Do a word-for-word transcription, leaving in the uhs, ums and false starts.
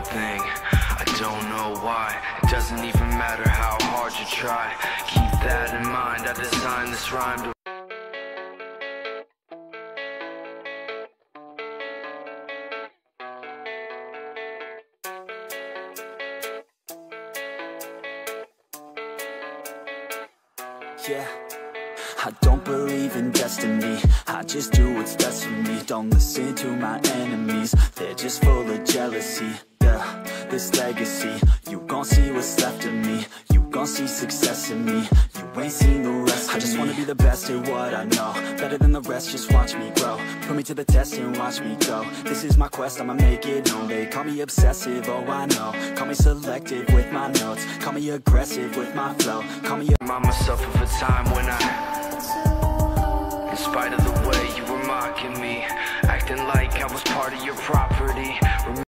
thing. I don't know why. It doesn't even matter how hard you try. Keep that in mind. I designed this rhyme to yeah. I don't believe in destiny, I just do what's best for me. Don't listen to my enemies, they're just full of jealousy. Yeah, this legacy, you gon' see what's left of me. You gon' see success in me, you ain't seen the rest of me. I just wanna be the best at what I know, better than the rest, just watch me grow. Put me to the test and watch me go. This is my quest, I'ma make it known. They call me obsessive, oh I know. Call me selective with my notes, call me aggressive with my flow. Call me a remind myself of a time when I, in spite of the way you were mocking me, acting like I was part of your property.